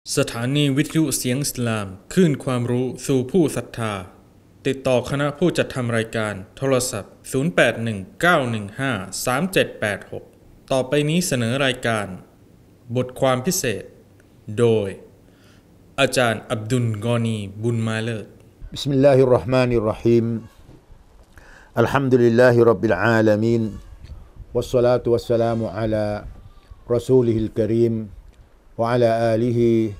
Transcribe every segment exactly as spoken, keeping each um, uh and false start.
สถานีวิทยุเสียงอิสลามคลื่นความรู้สู่ผู้ศรัทธาติดต่อคณะผู้จัดทำรายการโทรศัพท์ศูนย์ แปด หนึ่ง เก้า หนึ่ง ห้า สาม เจ็ด แปด หกต่อไปนี้เสนอรายการบทความพิเศษโดยอาจารย์อับดุลกอนีบุญมาเลิศ بسم الله الرحمن الرحيم الحمد لله رب العالمين والصلاة والسلام على رسوله الكريم وعلى آله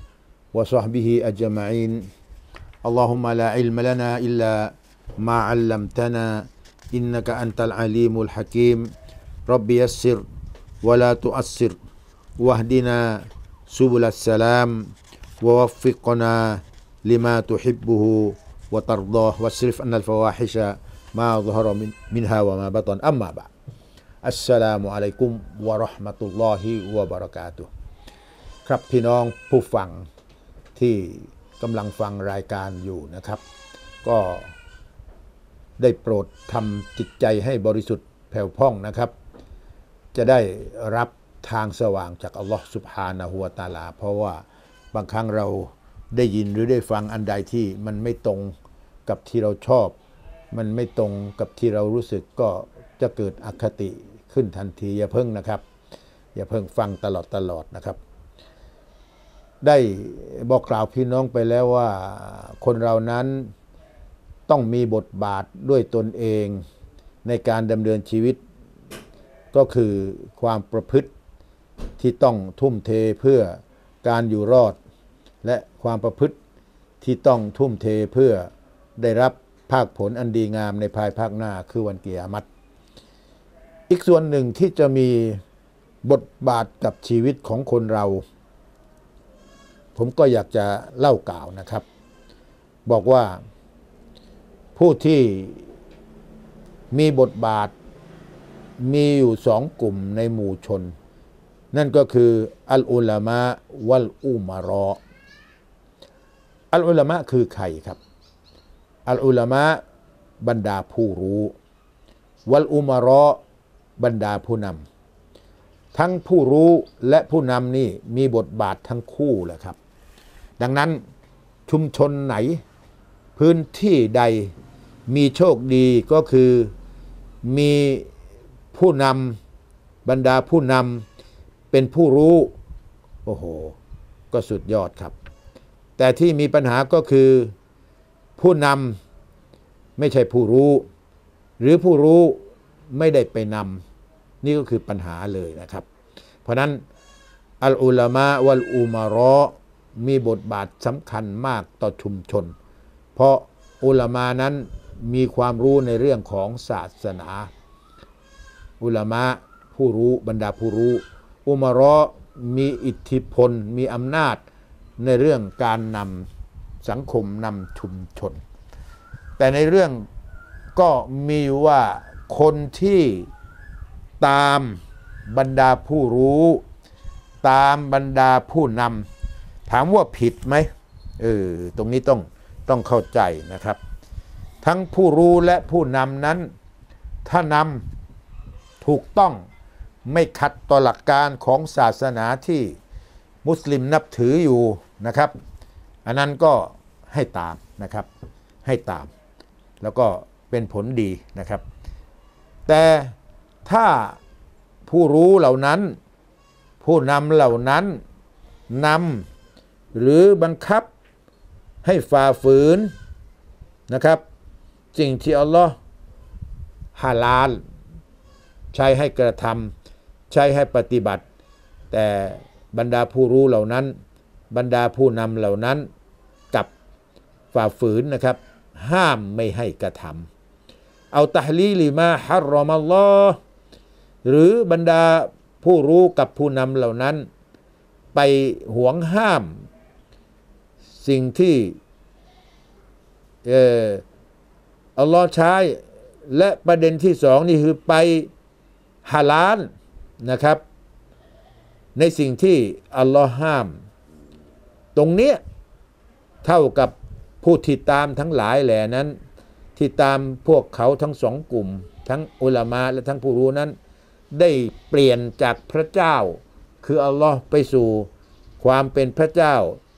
وصحبه أجمعين اللهم لا علم لنا إلا ما علمتنا إنك أنت العليم الحكيم رب يسر ولا تؤسر واهدنا سبل السلام ووفقنا لما تحبه وترضاه واصرف عنا الفواحش ما ظهر منها وما بطن أما بعد السلام عليكم ورحمة الله وبركاته ครับพี่น้องผู้ฟังที่กำลังฟังรายการอยู่นะครับก็ได้โปรดทำจิตใจให้บริสุทธิ์แผ่วพ่องนะครับจะได้รับทางสว่างจากอัลลอฮฺซุบฮานะฮูวะตะอาลาเพราะว่าบางครั้งเราได้ยินหรือได้ฟังอันใดที่มันไม่ตรงกับที่เราชอบมันไม่ตรงกับที่เรารู้สึกก็จะเกิดอคติขึ้นทันทีอย่าเพิ่งนะครับอย่าเพิ่งฟังตลอดตลอดนะครับได้บอกกล่าวพี่น้องไปแล้วว่าคนเรานั้นต้องมีบทบาทด้วยตนเองในการดำเนินชีวิตก็คือความประพฤติที่ต้องทุ่มเทเพื่อการอยู่รอดและความประพฤติที่ต้องทุ่มเทเพื่อได้รับภาคผลอันดีงามในภายภาคหน้าคือวันกิยามะฮ์อีกส่วนหนึ่งที่จะมีบทบาทกับชีวิตของคนเราผมก็อยากจะเล่ากล่าวนะครับบอกว่าผู้ที่มีบทบาทมีอยู่สองกลุ่มในหมู่ชนนั่นก็คืออัลอุลามะวัลอุมารออัลอุลามะคือใครครับอัลอุลามะบรรดาผู้รู้วัลอุมารอบรรดาผู้นำทั้งผู้รู้และผู้นำนี่มีบทบาททั้งคู่แหละครับดังนั้นชุมชนไหนพื้นที่ใดมีโชคดีก็คือมีผู้นำบรรดาผู้นำเป็นผู้รู้โอ้โหก็สุดยอดครับแต่ที่มีปัญหาก็คือผู้นำไม่ใช่ผู้รู้หรือผู้รู้ไม่ได้ไปนำนี่ก็คือปัญหาเลยนะครับเพราะนั้นอัลอุลามะวัลอุมารอมีบทบาทสำคัญมากต่อชุมชนเพราะอุลามะนั้นมีความรู้ในเรื่องของศาสนาอุลามะผู้รู้บรรดาผู้รู้อุมารอมีอิทธิพลมีอำนาจในเรื่องการนำสังคมนำชุมชนแต่ในเรื่องก็มีว่าคนที่ตามบรรดาผู้รู้ตามบรรดาผู้นำถามว่าผิดไหมเออตรงนี้ต้องต้องเข้าใจนะครับทั้งผู้รู้และผู้นำนั้นถ้านำถูกต้องไม่ขัดต่อหลักการของศาสนาที่มุสลิมนับถืออยู่นะครับอันนั้นก็ให้ตามนะครับให้ตามแล้วก็เป็นผลดีนะครับแต่ถ้าผู้รู้เหล่านั้นผู้นำเหล่านั้นนำหรือบังคับให้ฝ่าฝืนนะครับสิ่งที่อัลลอฮ์ฮาลาลใช้ให้กระทำใช้ให้ปฏิบัติแต่บรรดาผู้รู้เหล่านั้นบรรดาผู้นำเหล่านั้นกับฝ่าฝืนนะครับห้ามไม่ให้กระทำเอาตะฮลีลิมาฮะรอมัลลอฮ์หรือบรรดาผู้รู้กับผู้นำเหล่านั้นไปหวงห้ามสิ่งที่เอ่ออัลลอฮ์ใช้และประเด็นที่สองนี่คือไปฮาลาลนะครับในสิ่งที่อัลลอฮ์ห้ามตรงเนี้ยเท่ากับผู้ที่ตามทั้งหลายแหล่นั้นที่ตามพวกเขาทั้งสองกลุ่มทั้งอุลามะและทั้งผู้รู้นั้นได้เปลี่ยนจากพระเจ้าคืออัลลอฮ์ไปสู่ความเป็นพระเจ้า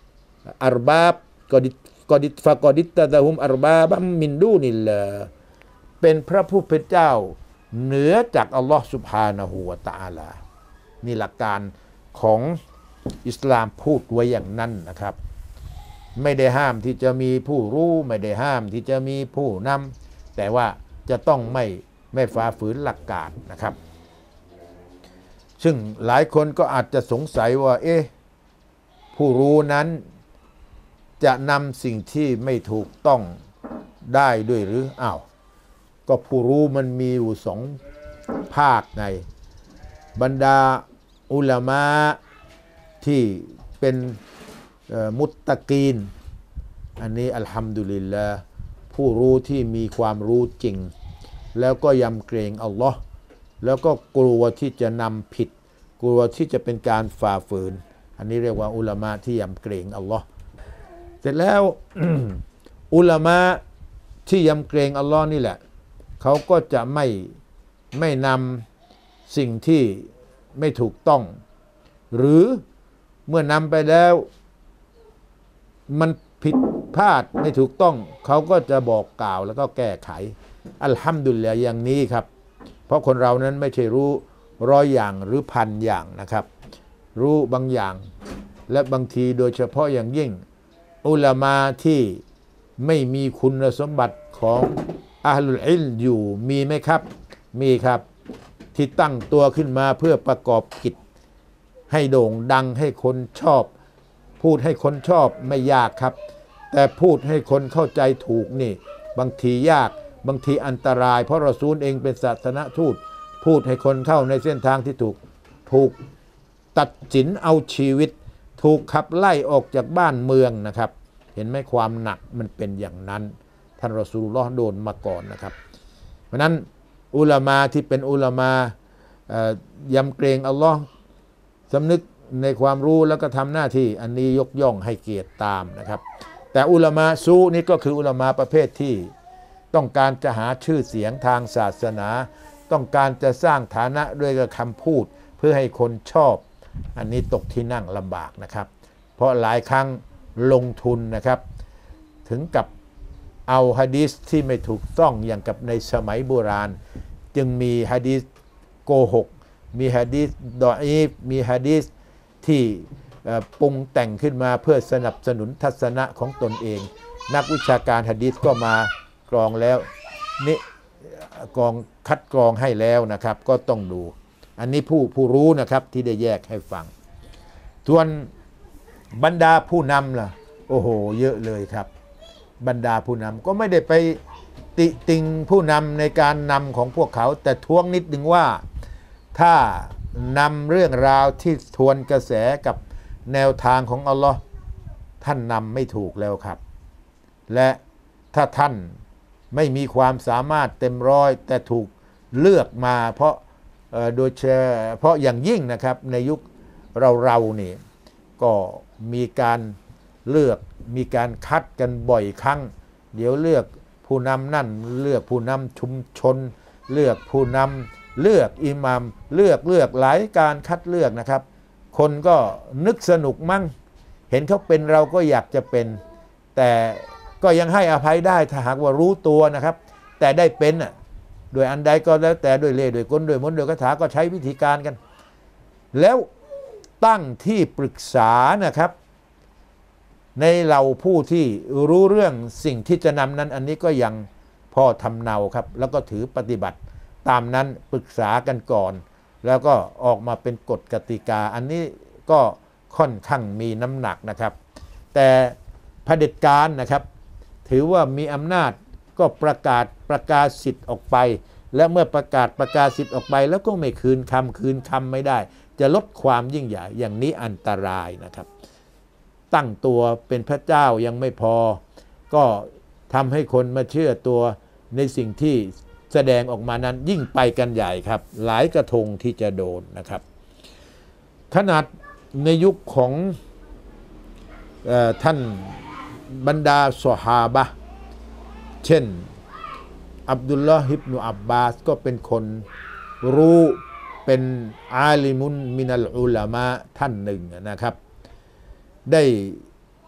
อัรบาบกอดิกอดิฟะกอดิตะตะฮุมอัรบาบัมมินดูนิลลาห์เป็นพระผู้เป็นเจ้าเหนือจากอัลลอฮ์ซุบฮานะฮูวะตะอาลานี่หลักการของอิสลามพูดไว้อย่างนั้นนะครับไม่ได้ห้ามที่จะมีผู้รู้ไม่ได้ห้ามที่จะมีผู้นำแต่ว่าจะต้องไม่ไม่ฝ่าฝืนหลักการนะครับซึ่งหลายคนก็อาจจะสงสัยว่าเอ๊ะผู้รู้นั้นจะนำสิ่งที่ไม่ถูกต้องได้ด้วยหรืออ้าวก็ผู้รู้มันมีอยู่สองภาคไงบรรดาอุลามะที่เป็นมุตตะกีนอันนี้อัลฮัมดุลิลลาห์ผู้รู้ที่มีความรู้จริงแล้วก็ยำเกรงอัลลอฮ์แล้วก็กลัวที่จะนำผิดกลัวที่จะเป็นการฝ่าฝืนอันนี้เรียกว่าอุลามะที่ยำเกรงอัลลอฮ์เสร็จแล้ว อุลามะที่ยำเกรงอัลลอฮ์นี่แหละเขาก็จะไม่ไม่นำสิ่งที่ไม่ถูกต้องหรือเมื่อนำไปแล้วมันผิดพลาดไม่ถูกต้องเขาก็จะบอกกล่าวแล้วก็แก้ไขอัลฮัมดุลิลลาห์อย่างนี้ครับเพราะคนเรานั้นไม่ใช่รู้ร้อยอย่างหรือพันอย่างนะครับรู้บางอย่างและบางทีโดยเฉพาะอย่างยิ่งอุลามะที่ไม่มีคุณสมบัติของอะห์ลุลอิลม์อยู่มีไหมครับมีครับที่ตั้งตัวขึ้นมาเพื่อประกอบกิจให้โด่งดังให้คนชอบพูดให้คนชอบไม่ยากครับแต่พูดให้คนเข้าใจถูกนี่บางทียากบางทีอันตรายเพราะรอซูลเองเป็นศาสนทูตพูดให้คนเข้าในเส้นทางที่ถูกถูกตัดสินเอาชีวิตถูกขับไล่ออกจากบ้านเมืองนะครับเห็นไหมความหนักมันเป็นอย่างนั้นท่านรอซูลุลลอฮ์โดนมาก่อนนะครับเพราะนั้นอุลามะที่เป็นอุลามะยำเกรงอัลลอฮ์สำนึกในความรู้แล้วก็ทำหน้าที่อันนี้ยกย่องให้เกียรติตามนะครับแต่อุลามะซูนี่ก็คืออุลามะประเภทที่ต้องการจะหาชื่อเสียงทางศาสนาต้องการจะสร้างฐานะด้วยกับคำพูดเพื่อให้คนชอบอันนี้ตกที่นั่งลำบากนะครับเพราะหลายครั้งลงทุนนะครับถึงกับเอาหะดีษที่ไม่ถูกต้องอย่างกับในสมัยโบราณจึงมีหะดีษโกหกมีหะดีษดออีฟมีหะดีษที่ปรุงแต่งขึ้นมาเพื่อสนับสนุนทัศนะของตนเองนักวิชาการหะดีษก็มากรองแล้วนี่กรองคัดกรองให้แล้วนะครับก็ต้องดูอันนี้ผู้ผู้รู้นะครับที่ได้แยกให้ฟังส่วนบรรดาผู้นำล่ะโอ้โหเยอะเลยครับบรรดาผู้นำก็ไม่ได้ไปติติงผู้นำในการนำของพวกเขาแต่ท้วงนิดนึงว่าถ้านำเรื่องราวที่ทวนกระแสกับแนวทางของอัลลอฮ์ท่านนำไม่ถูกแล้วครับและถ้าท่านไม่มีความสามารถเต็มร้อยแต่ถูกเลือกมาเพราะโดยเฉพาะอย่างยิ่งนะครับในยุคเราเรานี่ก็มีการเลือกมีการคัดกันบ่อยครั้งเดี๋ยวเลือกผู้นำนั่นเลือกผู้นำชุมชนเลือกผู้นำเลือกอิหมัมเลือกเลือกหลายการคัดเลือกนะครับคนก็นึกสนุกมั่งเห็นเขาเป็นเราก็อยากจะเป็นแต่ก็ยังให้อภัยได้ถ้าหากว่ารู้ตัวนะครับแต่ได้เป็นอ่ะโดยอันใดก็แล้วแต่โดยเล่ห์โดยกลโดยมนต์โดยคาถาก็ใช้วิธีการกันแล้วตั้งที่ปรึกษานะครับในเราผู้ที่รู้เรื่องสิ่งที่จะนำนั้นอันนี้ก็ยังพอทำเนาครับแล้วก็ถือปฏิบัติตามนั้นปรึกษากันก่อนแล้วก็ออกมาเป็นกฎกติกาอันนี้ก็ค่อนข้างมีน้ำหนักนะครับแต่เผด็จการนะครับถือว่ามีอำนาจก็ประกาศประกาศสิทธิ์ออกไปและเมื่อประกาศประกาศสิทธิ์ออกไปแล้วก็ไม่คืนคำคืนคำไม่ได้จะลดความยิ่งใหญ่อย่างนี้อันตรายนะครับตั้งตัวเป็นพระเจ้ายังไม่พอก็ทำให้คนมาเชื่อตัวในสิ่งที่แสดงออกมานั้นยิ่งไปกันใหญ่ครับหลายกระทงที่จะโดนนะครับขนาดในยุคของเอ่อท่านบรรดาซอฮาบะห์เช่นอับดุลลอฮ์อิบนุอับบาสก็เป็นคนรู้เป็นอาลิมุนมินัลอุลามะท่านหนึ่งนะครับได้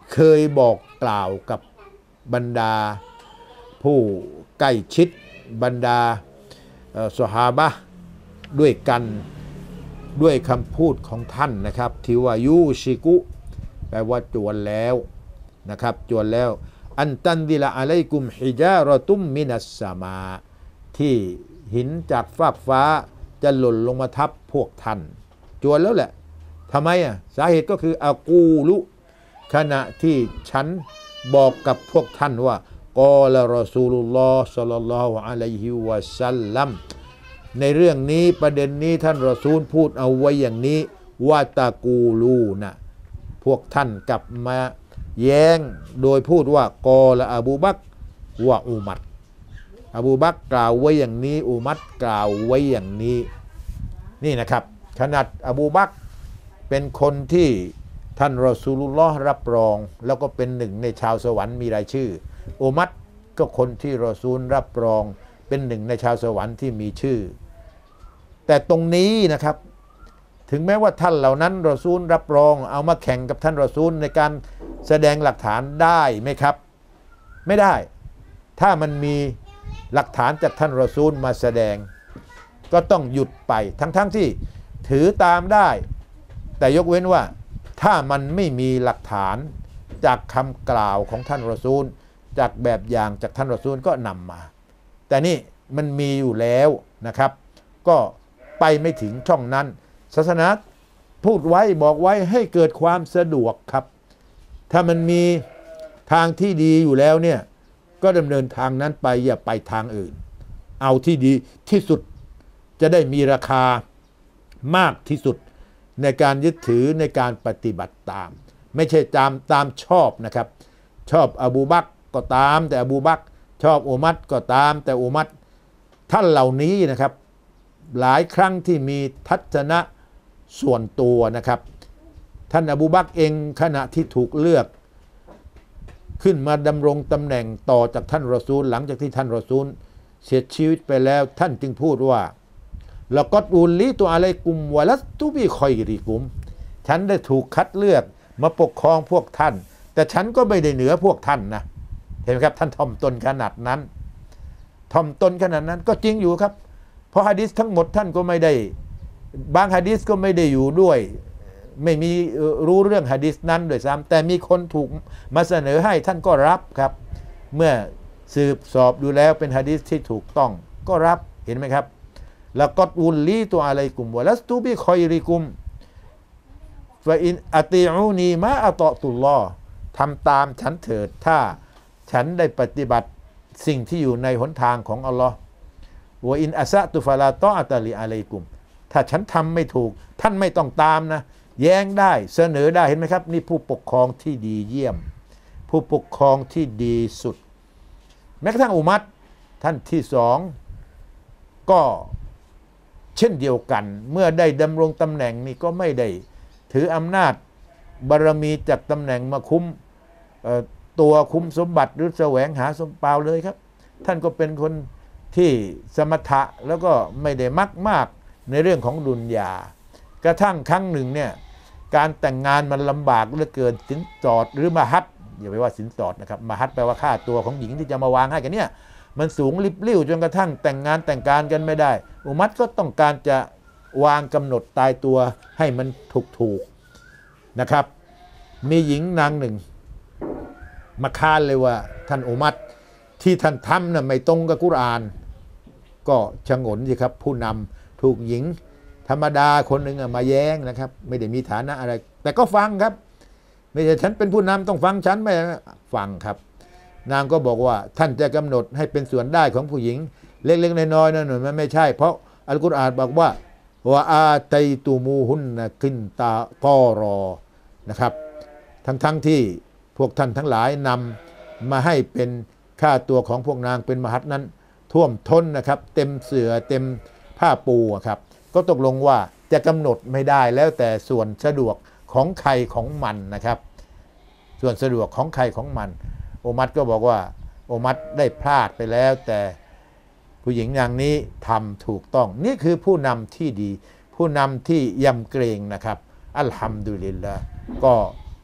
เคยบอกกล่าวกับบรรดาผู้ใกล้ชิดบรรดาซอฮาบะห์ด้วยกันด้วยคำพูดของท่านนะครับที่ว่ายูชิกุแปลว่าจวนแล้วนะครับจวนแล้วอันตันดิละอะลัยกุมฮิจารตุมมินัสสมาที่หินจากฟากฟ้าจะหล่นลงมาทับพวกท่านจวนแล้วแหละทำไมอ่ะสาเหตุก็คืออากูลุขณะที่ฉันบอกกับพวกท่านว่ากอละรอซูลุลลอฮ์ศ็อลลัลลอฮุอะลัยฮิวะซัลลัมในเรื่องนี้ประเด็นนี้ท่านรอซูลพูดเอาไว้อย่างนี้ว่าตะกูลูนะพวกท่านกลับมาแย้งโดยพูดว่ากอละอบูบักรวะอุมัรอบูบักรกล่าวไว้อย่างนี้อุมัรกล่าวไว้อย่างนี้นี่นะครับขนาดอบูบักรเป็นคนที่ท่านรอซูลุลลอฮ์รับรองแล้วก็เป็นหนึ่งในชาวสวรรค์มีรายชื่ออุมัรก็คนที่รอซูลรับรองเป็นหนึ่งในชาวสวรรค์ที่มีชื่อแต่ตรงนี้นะครับถึงแม้ว่าท่านเหล่านั้นรอซูลรับรองเอามาแข่งกับท่านรอซูลในการแสดงหลักฐานได้ไหมครับไม่ได้ถ้ามันมีหลักฐานจากท่านรอซูลมาแสดงก็ต้องหยุดไปทั้งๆ ท, ที่ถือตามได้แต่ยกเว้นว่าถ้ามันไม่มีหลักฐานจากคำกล่าวของท่านรอซูลจากแบบอย่างจากท่านรอซูลก็นำมาแต่นี่มันมีอยู่แล้วนะครับก็ไปไม่ถึงช่องนั้นศาสนาพูดไว้บอกไว้ให้เกิดความสะดวกครับถ้ามันมีทางที่ดีอยู่แล้วเนี่ยก็ดำเนินทางนั้นไปอย่าไปทางอื่นเอาที่ดีที่สุดจะได้มีราคามากที่สุดในการยึดถือในการปฏิบัติตามไม่ใช่ตามตามชอบนะครับชอบอบูบักรก็ตามแต่อบูบักรชอบอุมัรก็ตามแต่อุมัรท่านเหล่านี้นะครับหลายครั้งที่มีทัศนะส่วนตัวนะครับท่านอบูบักรเองขณะที่ถูกเลือกขึ้นมาดำรงตำแหน่งต่อจากท่านรอซูลหลังจากที่ท่านรอซูลเสียชีวิตไปแล้วท่านจึงพูดว่าละกอดอุลลีตัวอะไรกุมวะลัสตุบิคอยริกุมฉันได้ถูกคัดเลือกมาปกครองพวกท่านแต่ฉันก็ไม่ได้เหนือพวกท่านนะเห็นไหมครับท่านถ่อมตนขนาดนั้นถ่อมตนขนาดนั้นก็จริงอยู่ครับเพราะหะดีษทั้งหมดท่านก็ไม่ได้บางหะดีษก็ไม่ได้อยู่ด้วยไม่มีรู้เรื่องหะดีษนั้นโดยซ้ำแต่มีคนถูกมาเสนอให้ท่านก็รับครับเมื่อสืบสอบดูแล้วเป็นหะดีษที่ถูกต้องก็รับเห็นไหมครับแล้วก็อุลลีตัวอะไรกุมวะลัสตุบิคอยริกุมฟะอินอะติอูนีมาอะตอตุลลอฮ์ทำตามฉันเถิดถ้าฉันได้ปฏิบัติสิ่งที่อยู่ในหนทางของอัลลอฮ์วะอินอะซะตุฟะลาตออะตะลิอะลัยกุมถ้าฉันทำไม่ถูกท่านไม่ต้องตามนะแย้งได้เสนอได้เห็นไหมครับนี่ผู้ปกครองที่ดีเยี่ยมผู้ปกครองที่ดีสุดแม้กระทั่งอุมัรท่านที่สองก็เช่นเดียวกันเมื่อได้ดำรงตำแหน่งนี่ก็ไม่ได้ถืออำนาจบารมีจากตำแหน่งมาคุ้มตัวคุ้มสมบัติหรือแสวงหาสมเปล่าเลยครับท่านก็เป็นคนที่สมถะแล้วก็ไม่ได้มักมากในเรื่องของดุนยากระทั่งครั้งหนึ่งเนี่ยการแต่งงานมันลำบากเหลือเกินสินสอดหรือมหัตอย่าไปว่าสินสอดนะครับมหัตแปลว่าค่าตัวของหญิงที่จะมาวางให้กันเนี่ยมันสูงริบลิ่วจนกระทั่งแต่งงานแต่งการกันไม่ได้อุมัรก็ต้องการจะวางกำหนดตายตัวให้มันถูกๆนะครับมีหญิงนางหนึ่งมาค้านเลยว่าท่านอุมัรที่ท่านทำน่ะไม่ตรงกับกุรอานก็ชงนสิครับผู้นำถูกหญิงธรรมดาคนหนึ่งมาแย้งนะครับไม่ได้มีฐานะอะไรแต่ก็ฟังครับไม่ใช่ฉันเป็นผู้นำต้องฟังฉันไม่ฟังครับนางก็บอกว่าท่านจะกำหนดให้เป็นส่วนได้ของผู้หญิงเล็กๆน้อยๆนั่นมันไม่ใช่เพราะอัลกุรอานบอกว่าว่าอาตัยตูมูฮุนนะกินตากอรอนะครับทั้งๆ ท, ที่พวกท่านทั้งหลายนำมาให้เป็นค่าตัวของพวกนางเป็นมหัตนั้นท่วมท้นนะครับเต็มเสื่อเต็มผ้าปูครับก็ตกลงว่าจะกำหนดไม่ได้แล้วแต่ส่วนสะดวกของใครของมันนะครับส่วนสะดวกของใครของมันอุมัรก็บอกว่าอุมัรได้พลาดไปแล้วแต่ผู้หญิงอย่างนี้ทำถูกต้องนี่คือผู้นำที่ดีผู้นำที่ยำเกรงนะครับอัลฮัมดุลิลละห์ก็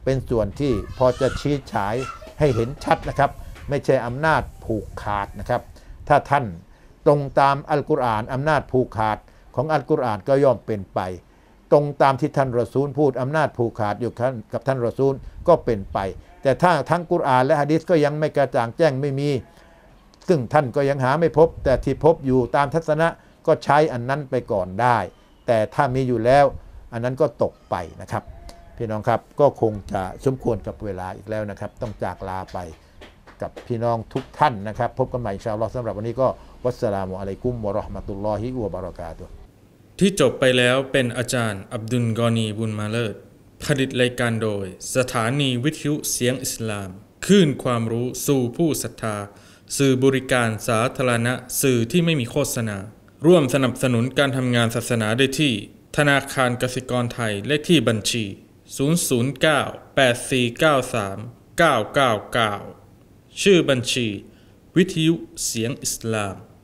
เป็นส่วนที่พอจะชี้ฉายให้เห็นชัดนะครับไม่ใช่อำนาจผูกขาดนะครับถ้าท่านตรงตามอัลกุรอานอำนาจผูกขาดของอัลกุรอานก็ย่อมเป็นไปตรงตามที่ท่านรอซูลพูดอำนาจผูกขาดอยู่กับท่านรอซูลก็เป็นไปแต่ถ้าทั้งกุรอานและหะดีษก็ยังไม่กระจ่างแจ้งไม่มีซึ่งท่านก็ยังหาไม่พบแต่ที่พบอยู่ตามทัศนะก็ใช้อันนั้นไปก่อนได้แต่ถ้ามีอยู่แล้วอันนั้นก็ตกไปนะครับพี่น้องครับก็คงจะสมควรกับเวลาอีกแล้วนะครับต้องจากลาไปกับพี่น้องทุกท่านนะครับพบกันใหม่อินชาอัลลอฮ์สำหรับวันนี้ก็วัสสลามุอะลัยกุมวะเราะห์มะตุลลอฮิวะบะเราะกาตุฮ์ที่จบไปแล้วเป็นอาจารย์อับดุลกอนีบุญมาเลิศผลิตรายการโดยสถานีวิทยุเสียงอิสลามคลื่นความรู้สู่ผู้ศรัทธาสื่อบริการสาธารณะสื่อที่ไม่มีโฆษณาร่วมสนับสนุนการทำงานศาสนาได้ที่ธนาคารกสิกรไทยเลขที่บัญชีศูนย์ ศูนย์ เก้า แปด สี่ เก้า สาม เก้า เก้า เก้าชื่อบัญชีวิทยุเสียงอิสลาม